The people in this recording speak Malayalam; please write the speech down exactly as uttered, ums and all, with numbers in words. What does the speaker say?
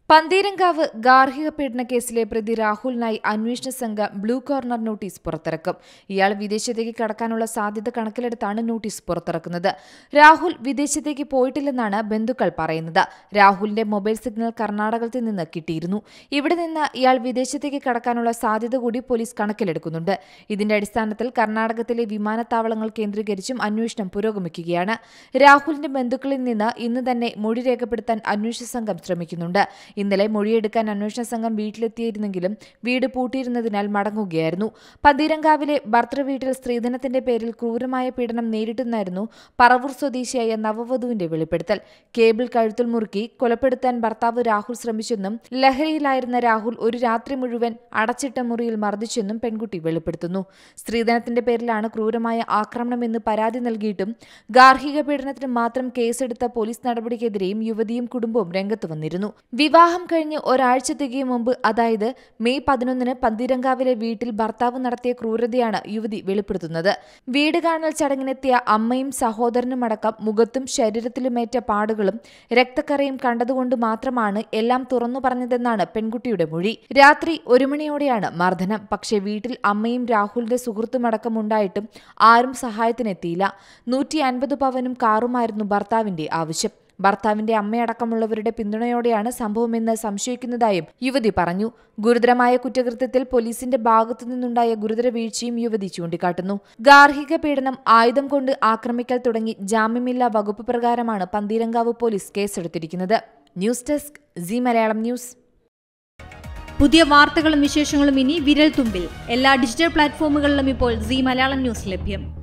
പന്തീരങ്കാവ് ഗാർഹിക പീഡന കേസിലെ പ്രതി രാഹുലിനായി അന്വേഷണ സംഘം ബ്ലൂ കോർണർ നോട്ടീസ് പുറത്തിറക്കും. ഇയാൾ വിദേശത്തേക്ക് കടക്കാനുള്ള സാധ്യത കണക്കിലെടുത്താണ് നോട്ടീസ് പുറത്തിറക്കുന്നത്. രാഹുൽ വിദേശത്തേക്ക് പോയിട്ടില്ലെന്നാണ് ബന്ധുക്കൾ പറയുന്നത്. രാഹുലിന്റെ മൊബൈൽ സിഗ്നൽ കർണാടകത്തിൽ നിന്ന് കിട്ടിയിരുന്നു. ഇവിടെ നിന്ന് ഇയാൾ വിദേശത്തേക്ക് കടക്കാനുള്ള സാധ്യത കൂടി പോലീസ് കണക്കിലെടുക്കുന്നുണ്ട്. ഇതിന്റെ അടിസ്ഥാനത്തിൽ കർണാടകത്തിലെ വിമാനത്താവളങ്ങൾ കേന്ദ്രീകരിച്ചും അന്വേഷണം പുരോഗമിക്കുകയാണ്. രാഹുലിന്റെ ബന്ധുക്കളിൽ നിന്ന് ഇന്ന് തന്നെ മൊഴി രേഖപ്പെടുത്താൻ അന്വേഷണ സംഘം ശ്രമിക്കുന്നുണ്ട്. ഇന്നലെ മൊഴിയെടുക്കാൻ അന്വേഷണ സംഘം വീട്ടിലെത്തിയിരുന്നെങ്കിലും വീട് പൂട്ടിയിരുന്നതിനാൽ മടങ്ങുകയായിരുന്നു. പന്തീരങ്കാവിലെ ഭർത്തൃവീട്ടിൽ സ്ത്രീധനത്തിന്റെ പേരിൽ ക്രൂരമായ പീഡനം നേരിട്ടെന്നായിരുന്നു പറവൂർ സ്വദേശിയായ നവവധുവിന്റെ വെളിപ്പെടുത്തൽ. കേബിൾ കഴുത്തിൽ മുറുക്കി കൊലപ്പെടുത്താൻ ഭർത്താവ് രാഹുൽ ശ്രമിച്ചെന്നും ലഹരിയിലായിരുന്ന രാഹുൽ ഒരു രാത്രി മുഴുവൻ അടച്ചിട്ട മുറിയിൽ മർദ്ദിച്ചെന്നും പെൺകുട്ടി വെളിപ്പെടുത്തുന്നു. സ്ത്രീധനത്തിന്റെ പേരിലാണ് ക്രൂരമായ ആക്രമണമെന്ന് പരാതി നൽകിയിട്ടും ഗാർഹിക പീഡനത്തിന് മാത്രം കേസെടുത്ത പോലീസ് നടപടിക്കെതിരെയും യുവതിയും കുടുംബവും രംഗത്ത് വന്നിരുന്നു. വിവാഹം കഴിഞ്ഞ് ഒരാഴ്ച തികയും മുമ്പ്, അതായത് മെയ് പതിനൊന്നിന് പന്തീരങ്കാവിലെ വീട്ടിൽ ഭർത്താവ് നടത്തിയ ക്രൂരതയാണ് യുവതി വെളിപ്പെടുത്തുന്നത്. വീട് കാണൽ ചടങ്ങിനെത്തിയ അമ്മയും സഹോദരനുമടക്കം മുഖത്തും ശരീരത്തിലുമേറ്റ പാടുകളും രക്തക്കറയും കണ്ടതുകൊണ്ട് മാത്രമാണ് എല്ലാം തുറന്നു പറഞ്ഞതെന്നാണ് പെൺകുട്ടിയുടെ മൊഴി. രാത്രി ഒരു മണിയോടെയാണ് മർദ്ദനം. പക്ഷേ വീട്ടിൽ അമ്മയും രാഹുലിന്റെ സുഹൃത്തുമടക്കം ഉണ്ടായിട്ടും ആരും സഹായത്തിനെത്തിയില്ല. നൂറ്റി അൻപത് പവനും കാറുമായിരുന്നു ഭർത്താവിന്റെ ആവശ്യം. ഭർത്താവിന്റെ അമ്മയടക്കമുള്ളവരുടെ പിന്തുണയോടെയാണ് സംഭവമെന്ന് സംശയിക്കുന്നതായും യുവതി പറഞ്ഞു. ഗുരുതരമായ കുറ്റകൃത്യത്തിൽ പോലീസിന്റെ ഭാഗത്തുനിന്നുണ്ടായ ഗുരുതര വീഴ്ചയും യുവതി ചൂണ്ടിക്കാട്ടുന്നു. ഗാർഹിക പീഡനം, ആയുധം കൊണ്ട് ആക്രമിക്കൽ തുടങ്ങി ജാമ്യമില്ലാ വകുപ്പ് പ്രകാരമാണ് പന്തീരങ്കാവ് പോലീസ് കേസെടുത്തിരിക്കുന്നത്. News desk C Malayalam news. പുതിയ വാർത്തകളും വിശേഷങ്ങളും ഇനി വിരൽ തുമ്പിൽ. എല്ലാ ഡിജിറ്റൽ പ്ലാറ്റ്ഫോമുകളിലും ഇപ്പോൾ സി മലയാളം ന്യൂസ് ലഭ്യം.